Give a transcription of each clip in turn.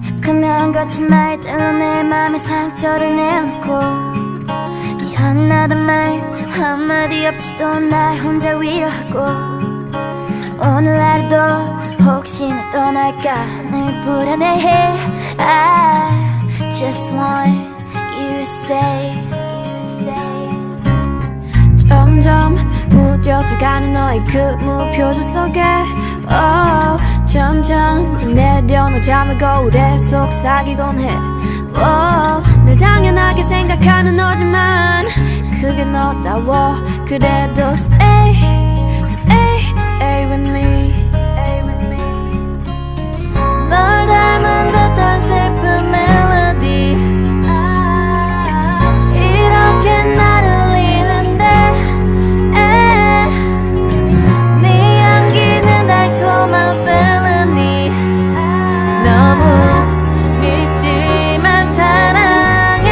툭하면 거친 말들로 내 맘에 상처를 내놓고 미안하단 말 한마디 없이도 날 혼자 위로하고 오늘 하루도 혹시나 떠날까 늘 불안해해 I just want you to stay 점점 무뎌져가는 너의 그 무표정 속에 점점 내려놓은 잠을 거울에 속삭이곤 해 늘 당연하게 생각하는 너지만 그게 너다워 그래도 stay, stay, stay with me 널 닮은 듯한 슬픈 멜로디 이렇게 나를 울리는데 네 향기는 달콤한 felony 너무 밉지만 사랑해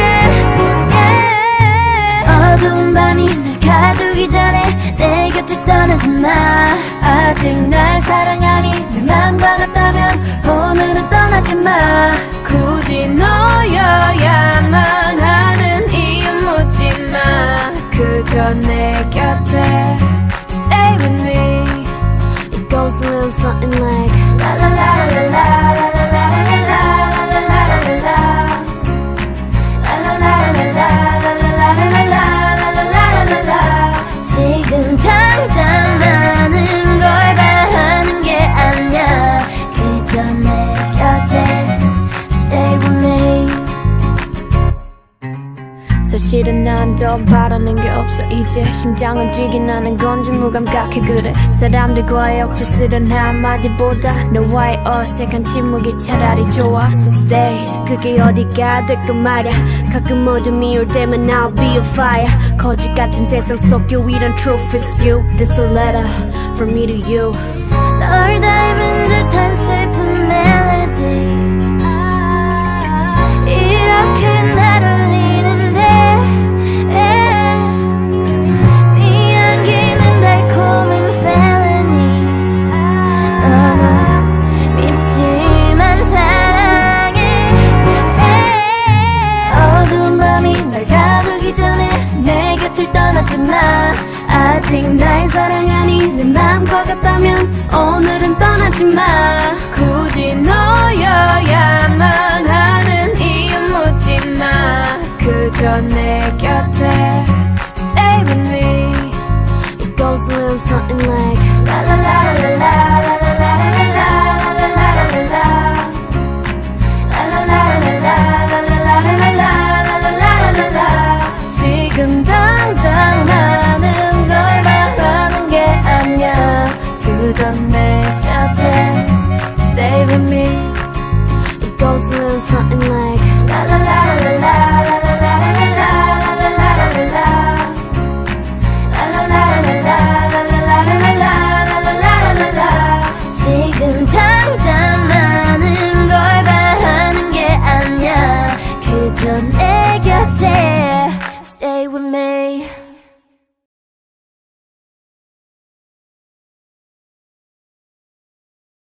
어두운 밤이 날 가두기 전에 내 곁을 떠나지 마 아직 날 사랑하니 내 맘과 같다면 오늘은 떠나지 마 굳이 너여야만 하는 이유 묻지 마 그저 내 곁에 Stay with me It goes a little something like La la la la la la la la la la la la la la La la la la la la la la la la la la la la 지금 당장 많은 걸 바라는 게 아니야 그저 내 곁에 Stay with me 사실은 난 더 바라는 게 없어 이제 심장은 뛰긴 하는 건지 무감각해 그래 사람들과의 억지스런 한마디보다 너와의 어색한 침묵이 차라리 좋아 So stay 그게 어디가 될까 말야 가끔 어둠이 올 때면 I'll be a fire 거짓 같은 세상 속 유일한 truth is you This a letter from me to you 널 닮은 듯한 슬픈 멜로디 이렇게 날 울리는데 네 향기는 달콤한 felony 너무 밉지만 사랑해 어두운 밤이 날 가두기 전에 내 곁을 떠나지 마 아직 날 사랑하니 내 맘과 같다면 오늘은 떠나지 마 굳이 너여야만 하는 이유 묻지 마 그저 내 곁에 Stay with me It goes a little something like La la la la la la